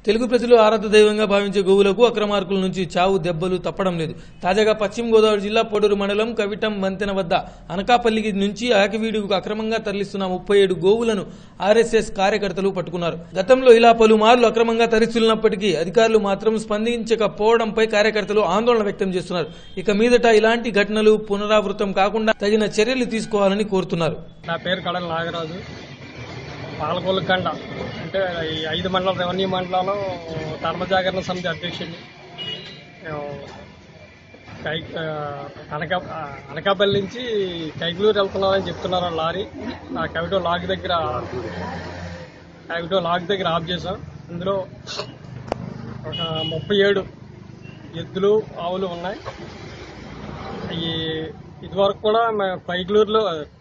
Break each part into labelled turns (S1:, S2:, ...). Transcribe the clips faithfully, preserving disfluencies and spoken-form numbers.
S1: తెలుగు ప్రజలు ఆరాధ దైవంగా భావించే గోవులకు అక్రమార్కుల నుంచి చావు దెబ్బలు తప్పడం లేదు. తాజాగా పశ్చిమ గోదావరి జిల్లా పొడూరు మండలం కవిటం వంతెన వద్ద అనకాపల్లికి నుంచి ఆకివీడుకు అక్రమంగా తరలిస్తున్న ముప్పై ఏడు గోవులను ఆర్ఎస్ఎస్ కార్యకర్తలు పట్టుకున్నారు. గతంలో ఇలా పలుమార్లు అక్రమంగా తరలిస్తున్నప్పటికీ అధికారులు మాత్రం స్పందించకపోవడంపై కార్యకర్తలు ఆందోళన వ్యక్తం చేస్తున్నారు. ఇక మీదట ఇలాంటి ఘటనలు పునరావృతం కాకుండా తగిన చర్యలు తీసుకోవాలని కోరుతున్నారు.
S2: నా పేరు కడల నాగరాజు, పాలకొల్లుకండ అంటే ఈ ఐదు మండలం రెవెన్యూ మండలాల్లో ధర్మ జాగరణ సమితి అధ్యక్షుడిని. కై అనకా అనకాపల్లి నుంచి కైగులూరు వెళ్తున్నారని చెప్తున్నారు లారీ. ఆ కవిటో లాక్ దగ్గర కవిటో లాక్ దగ్గర ఆఫ్ చేసాం. ఇందులో ఒక ముప్పై ఏడు ఎద్దులు ఆవులు ఉన్నాయి. ఈ ఇదివరకు కూడా మేము కైగులూరులో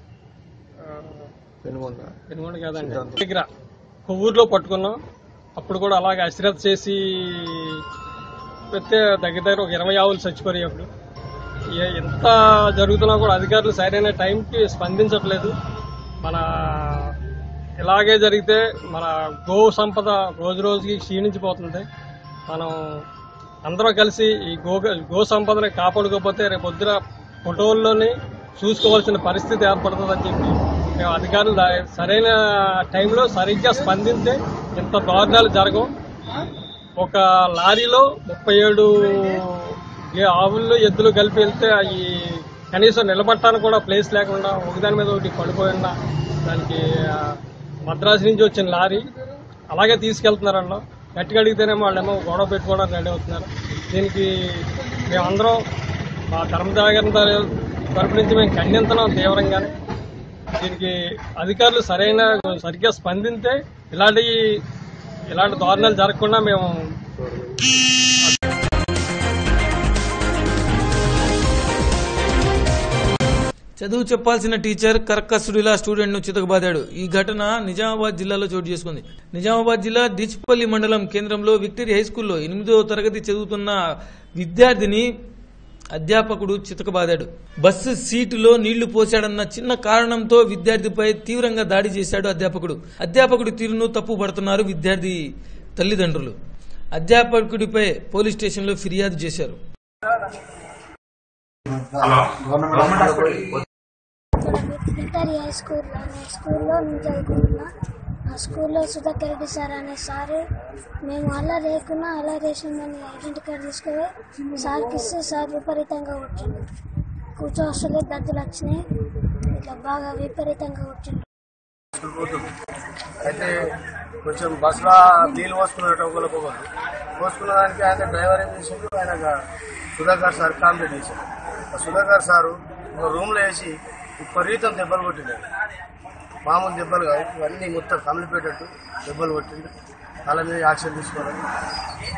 S2: పెనుగొండ కాదండి దగ్గర కొవ్వూరులో పట్టుకున్నాం. అప్పుడు కూడా అలాగే అశ్రద్ధ చేసి పెడితే దగ్గర దగ్గర ఒక ఇరవై ఆవులు చచ్చిపోయాయి. అప్పుడు ఎంత జరుగుతున్నా కూడా అధికారులు సరైన టైంకి స్పందించట్లేదు. మన ఇలాగే జరిగితే మన గో సంపద రోజు రోజుకి క్షీణించిపోతుంది. మనం అందరం కలిసి ఈ గో గో సంపదని కాపాడుకోకపోతే రేపు పొద్దున ఫోటోల్లోని చూసుకోవాల్సిన పరిస్థితి ఏర్పడుతుందని చెప్పి మేము అధికారులు సరైన టైంలో సరిగ్గా స్పందిస్తే ఇంత దారుణాలు జరగవు. ఒక లారీలో ముప్పై ఏడు ఆవుల్లో ఎద్దులు కలిపి వెళ్తే అవి కనీసం నిలబట్టడానికి కూడా ప్లేస్ లేకుండా ఒకదాని మీద ఒకటి పడిపోయినా దానికి మద్రాసు నుంచి వచ్చిన లారీ అలాగే తీసుకెళ్తున్నారన్న. గట్టిగా అడిగితేనేమో వాళ్ళేమో గొడవ పెట్టుకోవడానికి రెడీ అవుతున్నారు. దీనికి మేమందరం మా ధర్మ జాగరణ తరపు నుంచి మేము ఖండిస్తున్నాం తీవ్రంగానే. దీనికి అధికారులు సరైన సరిగ్గా స్పందిస్తే ఇలాంటి ఇలాంటి దారుణాలు జరగకుండా మేము
S1: చదువు చెప్పాల్సిన టీచర్ కర్కసుడిలా స్టూడెంట్ ను చితకబాదాడు. ఈ ఘటన నిజామాబాద్ జిల్లాలో చోటు చేసుకుంది. నిజామాబాద్ జిల్లా డిచ్పల్లి మండలం కేంద్రంలో విక్టరీ హైస్కూల్లో ఎనిమిదో తరగతి చదువుతున్న విద్యార్థిని అధ్యాపకుడు చితకబాదాడు. బస్సు సీటులో నీళ్లు పోశాడన్న చిన్న కారణంతో విద్యార్థిపై తీవ్రంగా దాడి చేశాడు అధ్యాపకుడు. అధ్యాపకుడి తీరును తప్పు పడుతున్నారు విద్యార్థి తల్లిదండ్రులు. అధ్యాపకుడిపై పోలీస్ స్టేషన్లో ఫిర్యాదు చేశారు.
S3: విక్టరీ హై స్కూల్లో స్కూల్లో నేను చదువుకుంటున్నా. ఆ స్కూల్లో సుధాకర్ రెడ్డి సార్ అనే సార్ మేము అలా లేకున్నా అలా రేసిందని ఐడెంటి కార్డు తీసుకుని సార్కి ఇస్తే సార్ విపరీతంగా వచ్చింది. కూర్చో వస్తలే దద్దులు వచ్చినాయి. ఇట్లా బాగా విపరీతంగా వచ్చింది.
S4: అయితే కొంచెం బస్సులో నీళ్ళు పోసుకున్నట్టు ఒకరికి ఒకరు పోసుకున్న దానికి ఆయన డ్రైవర్ ఏం చేసిండు, ఆయన సుధాకర్ సార్ కాంప్లీట్ చేశాడు. సుధాకర్ సారు ఒక రూమ్లో వేసి విపరీతం దెబ్బలు కొట్టిండాడు. మామూలు దెబ్బలు కాదు, ఇవన్నీ మొత్తం కమిలిపోయేటట్టు దెబ్బలు కొట్టిండు. వాళ్ళ మీద యాక్షన్ తీసుకోవాలి.